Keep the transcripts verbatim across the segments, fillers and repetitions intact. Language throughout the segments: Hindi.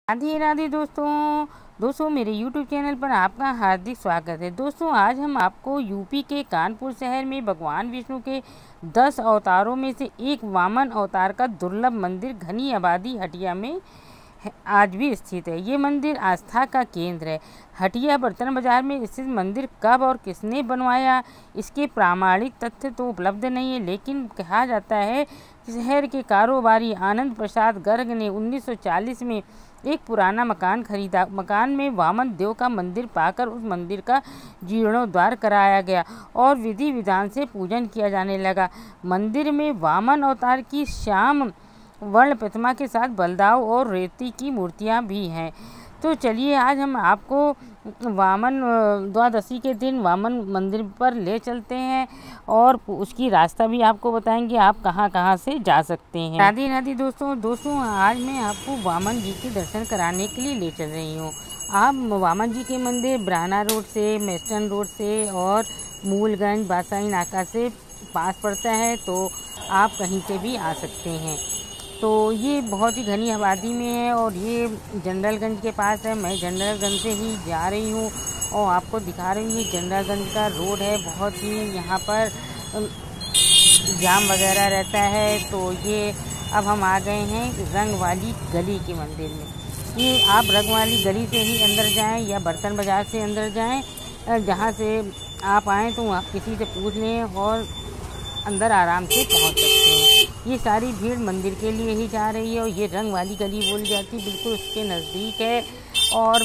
राधे राधे दोस्तों दोस्तों मेरे यूट्यूब चैनल पर आपका हार्दिक स्वागत है। दोस्तों आज हम आपको यूपी के कानपुर शहर में भगवान विष्णु के दस अवतारों में से एक वामन अवतार का दुर्लभ मंदिर घनी आबादी हटिया में आज भी स्थित है। ये मंदिर आस्था का केंद्र है। हटिया बर्तन बाजार में स्थित मंदिर कब और किसने बनवाया, इसके प्रामाणिक तथ्य तो उपलब्ध नहीं है, लेकिन कहा जाता है कि शहर के कारोबारी आनंद प्रसाद गर्ग ने उन्नीस सौ चालीस में एक पुराना मकान खरीदा। मकान में वामन देव का मंदिर पाकर उस मंदिर का जीर्णोद्धार कराया गया और विधि विधान से पूजन किया जाने लगा। मंदिर में वामन अवतार की श्याम वर्ण प्रतिमा के साथ बलदाव और रेती की मूर्तियां भी हैं। तो चलिए आज हम आपको वामन द्वादशी के दिन वामन मंदिर पर ले चलते हैं और उसकी रास्ता भी आपको बताएंगे आप कहां कहां से जा सकते हैं। राधे राधे दोस्तों दोस्तों आज मैं आपको वामन जी के दर्शन कराने के लिए ले चल रही हूँ। आप वामन जी के मंदिर ब्राना रोड से, मेस्टर्न रोड से और मूलगंज बादशाही नाका से पास पड़ता है, तो आप कहीं से भी आ सकते हैं। तो ये बहुत ही घनी आबादी में है और ये जनरलगंज के पास है। मैं जनरलगंज से ही जा रही हूँ और आपको दिखा रही हूँ। ये जनरलगंज का रोड है, बहुत ही यहाँ पर जाम वगैरह रहता है। तो ये अब हम आ गए हैं रंग वाली गली के मंदिर में। ये आप रंग वाली गली से ही अंदर जाएं या बर्तन बाजार से अंदर जाएं, जहाँ से आप आएँ तो आप किसी से पूछ लें और अंदर आराम से पहुंच सकते हैं। ये सारी भीड़ मंदिर के लिए ही जा रही है और ये रंग वाली गली बोली जाती है, बिल्कुल उसके नज़दीक है। और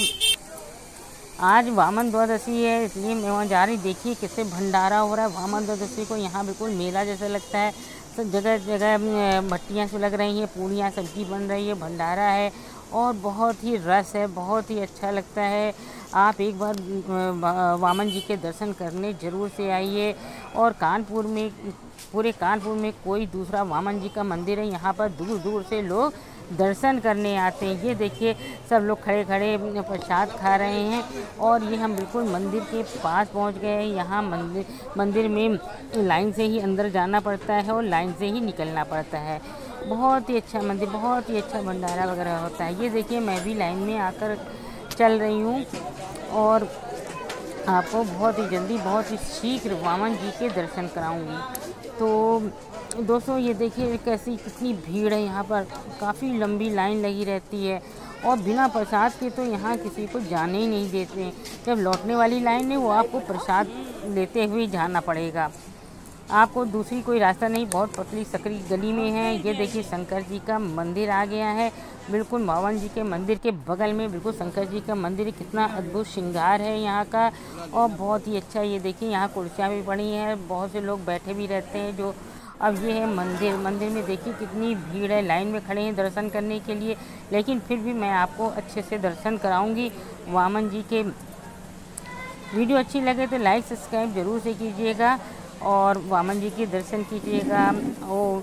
आज वामन द्वादशी है इसलिए मैं वहाँ जा रही। देखिए किससे भंडारा हो रहा है वामन द्वादशी को। यहाँ बिल्कुल मेला जैसा लगता है। सब जगह जगह भट्टियाँ से लग रही हैं, पूड़ियाँ सब्जी बन रही है, भंडारा है और बहुत ही रस है, बहुत ही अच्छा लगता है। आप एक बार वामन जी के दर्शन करने ज़रूर से आइए। और कानपुर में, पूरे कानपुर में कोई दूसरा वामन जी का मंदिर है। यहाँ पर दूर दूर से लोग दर्शन करने आते हैं। ये देखिए सब लोग खड़े खड़े प्रसाद खा रहे हैं और ये हम बिल्कुल मंदिर के पास पहुँच गए हैं। यहाँ मंदिर मंदिर में लाइन से ही अंदर जाना पड़ता है और लाइन से ही निकलना पड़ता है। बहुत ही अच्छा मंदिर, बहुत ही अच्छा भंडारा वगैरह होता है। ये देखिए मैं भी लाइन में आकर चल रही हूँ और आपको बहुत ही जल्दी, बहुत ही शीघ्र वामन जी के दर्शन कराऊंगी। तो दोस्तों ये देखिए कैसी कितनी भीड़ है यहाँ पर। काफ़ी लंबी लाइन लगी रहती है और बिना प्रसाद के तो यहाँ किसी को जाने ही नहीं देते। जब लौटने वाली लाइन है वो आपको प्रसाद लेते हुए जाना पड़ेगा, आपको दूसरी कोई रास्ता नहीं। बहुत पतली सकरी गली में है। ये देखिए शंकर जी का मंदिर आ गया है। बिल्कुल वामन जी के मंदिर के बगल में बिल्कुल शंकर जी का मंदिर। कितना अद्भुत श्रृंगार है यहाँ का और बहुत ही अच्छा। ये देखिए यहाँ कुर्सियाँ भी पड़ी हैं, बहुत से लोग बैठे भी रहते हैं। जो अब ये है मंदिर। मंदिर में देखिए कितनी भीड़ है, लाइन में खड़े हैं दर्शन करने के लिए, लेकिन फिर भी मैं आपको अच्छे से दर्शन कराऊँगी वामन जी के। वीडियो अच्छी लगे तो लाइक सब्सक्राइब ज़रूर से कीजिएगा और वामन जी के दर्शन कीजिएगा। और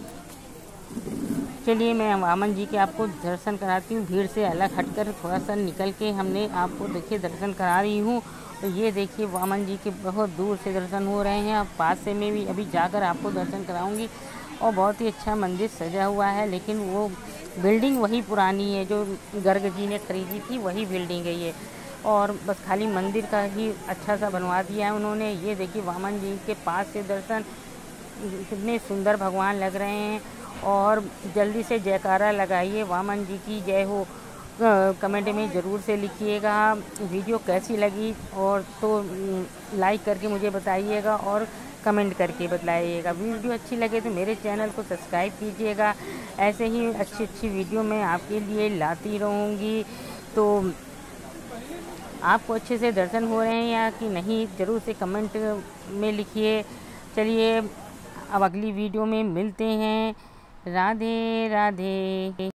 चलिए मैं वामन जी के आपको दर्शन कराती हूँ। भीड़ से अलग हटकर थोड़ा सा निकल के हमने आपको देखिए दर्शन करा रही हूँ। तो ये देखिए वामन जी के बहुत दूर से दर्शन हो रहे हैं। अब पास से मैं भी अभी जाकर आपको दर्शन कराऊंगी। और बहुत ही अच्छा मंदिर सजा हुआ है, लेकिन वो बिल्डिंग वही पुरानी है जो गर्ग जी ने खरीदी थी, वही बिल्डिंग है ये। और बस खाली मंदिर का ही अच्छा सा बनवा दिया है उन्होंने। ये देखिए वामन जी के पास से दर्शन, कितने सुंदर भगवान लग रहे हैं। और जल्दी से जयकारा लगाइए वामन जी की जय हो। कमेंट में ज़रूर से लिखिएगा वीडियो कैसी लगी, और तो लाइक करके मुझे बताइएगा और कमेंट करके बताइएगा। वीडियो अच्छी लगे तो मेरे चैनल को सब्सक्राइब कीजिएगा। ऐसे ही अच्छी अच्छी वीडियो मैं आपके लिए लाती रहूँगी। तो आपको अच्छे से दर्शन हो रहे हैं या कि नहीं ज़रूर से कमेंट में लिखिए। चलिए अब अगली वीडियो में मिलते हैं। राधे राधे।